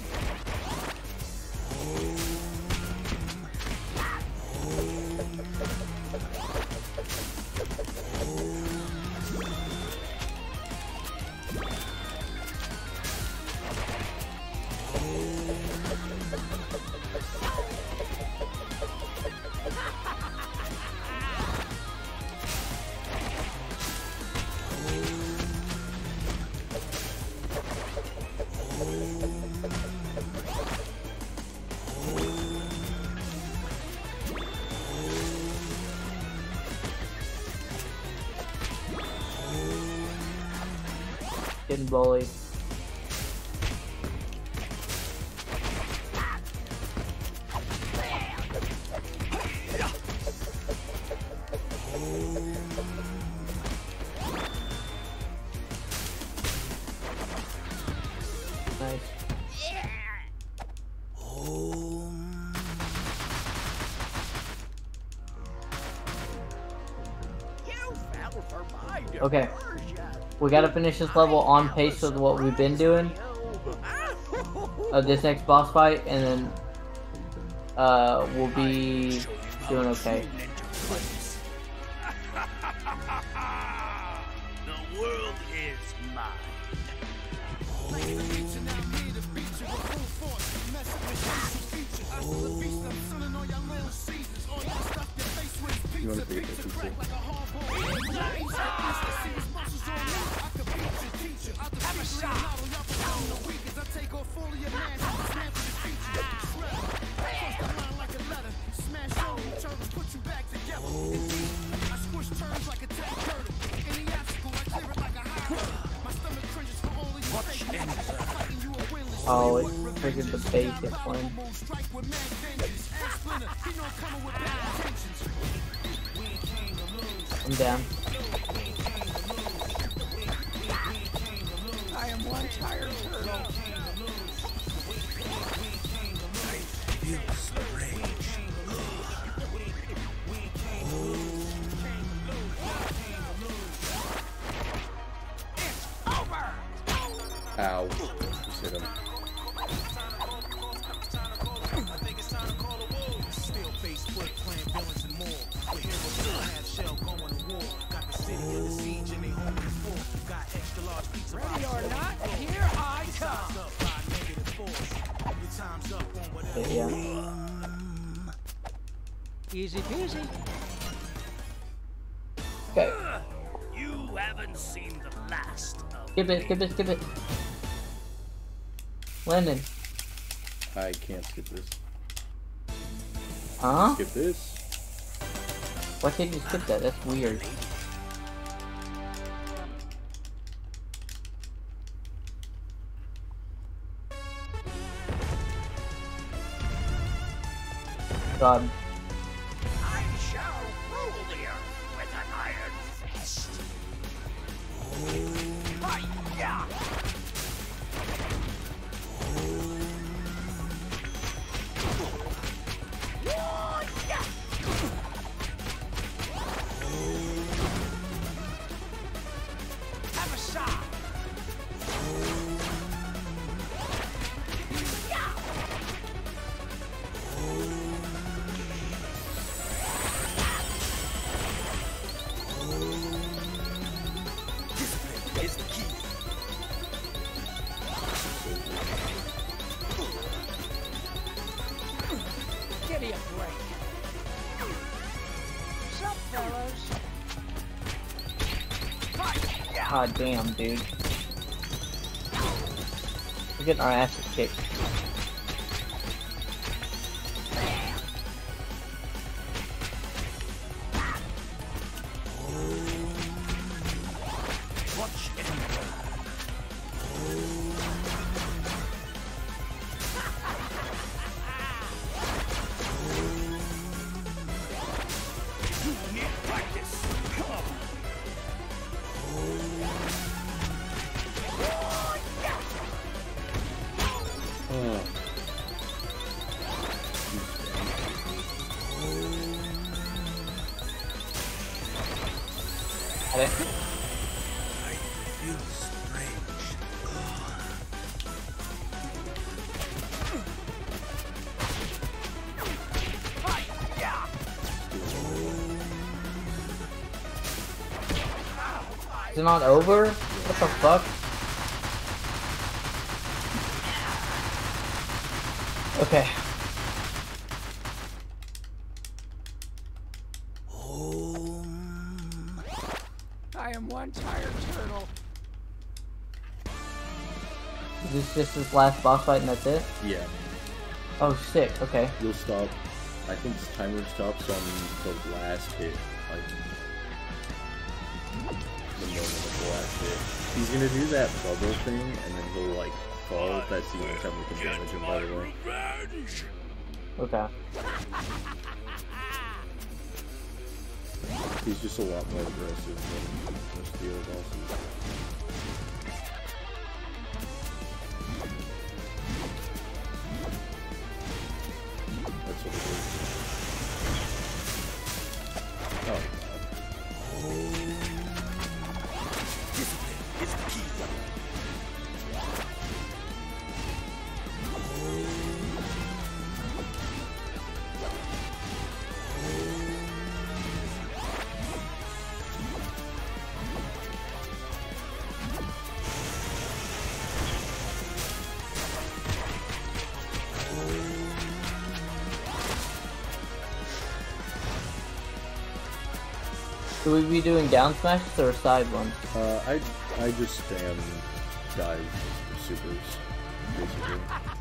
Getting bullied. Nice. You fell for my Okay. diversion. We gotta finish this level on pace with what we've been doing. Uh, this next boss fight, and then uh, we'll be doing okay. The world is mine. You want to be a pizza? Have a shot. Oh, it's freaking the basic one. I'm down. I am one tired turtle. Ow. Just hit him. Ready or not, here I come. But yeah. Easy peasy. Okay. You haven't seen the last of Skip it, skip it, skip it. Landon. I can't skip this. Huh? Skip this. Why can't you skip that? That's weird. God. I shall rule the earth with an iron fist. Hi-ya! Have a shot. is the key. Give me a break. Sup, fellas? God damn, dude. We're getting our asses kicked. Got it. Is it not over? What the fuck? Okay. I am one tired turtle. Is this just his last boss fight and that's it? Yeah. Oh, sick. Okay. You'll stop. I think the timer stops on the last hit. Like, the moment of the last hit. He's gonna do that bubble thing, and then he'll, like, fall. That's the only time we can damage him, by the way. Okay. He's just a lot more aggressive than most of the other bosses. That's what it is. Oh. Should we be doing down smashes or side ones? Uh, I I just spam dive supers, basically.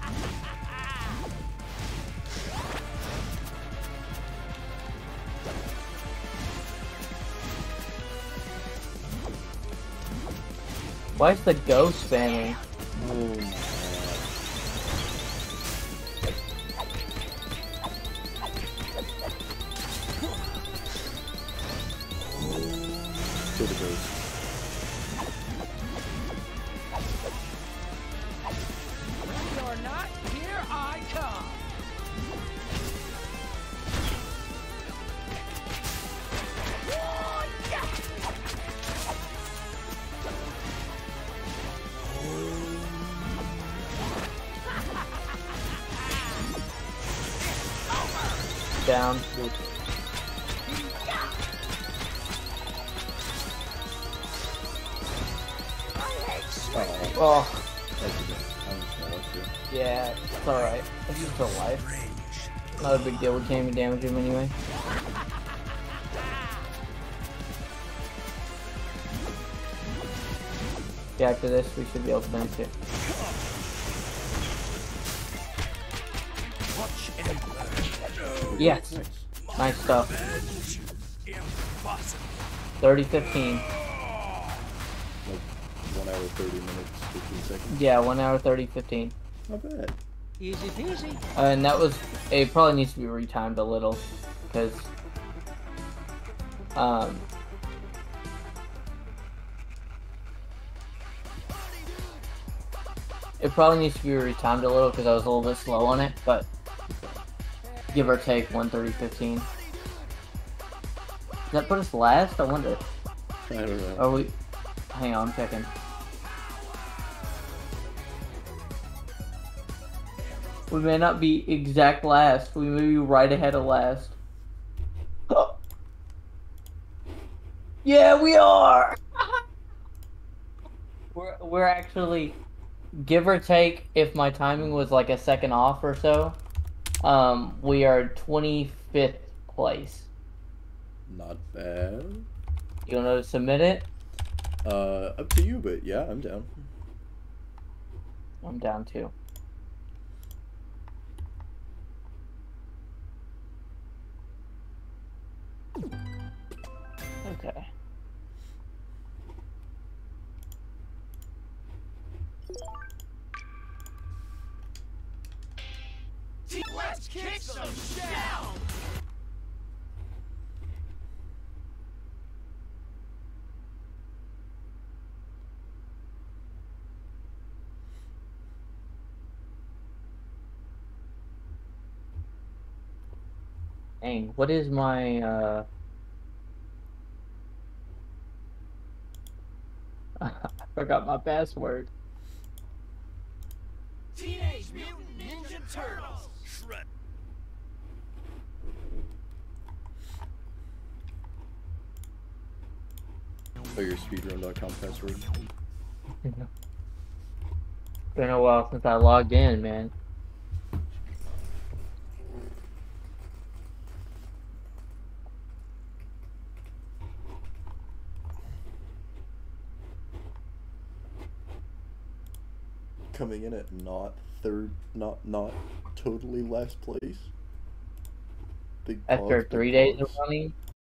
Why is the go spamming? Oh my god. Kill the ghost. When you're not, here I come. Down. Oh. Yeah, it's alright. It's just a life. Not a big deal, we can't even damage him anyway. Yeah, after this, we should be able to finish it. Yes! Nice stuff. thirty fifteen. one hour, thirty minutes, fifteen seconds. Yeah, one hour, thirty, fifteen. Not bad. Easy peasy. Uh, and that was, it probably needs to be retimed a little, because, um, it probably needs to be retimed a little, because I was a little bit slow on it, but, give or take, one thirty, fifteen. Does that put us last? I wonder. I don't know. Are we, hang on, I'm checking. We may not be exact last. We may be right ahead of last. Oh. Yeah, we are! we're, we're actually, give or take, if my timing was like a second off or so, um, we are twenty-fifth place. Not bad. You want to submit it? Uh, up to you, but yeah, I'm down. I'm down too. Okay. Let's kick some shell! Dang, what is my, uh... I forgot my password. Teenage Mutant Ninja Turtles! Shred. Oh, your speedrun dot com password. Been a while since I logged in, man. Coming in at not third, not not totally last place. Big After pogs, three big days of pogs. running?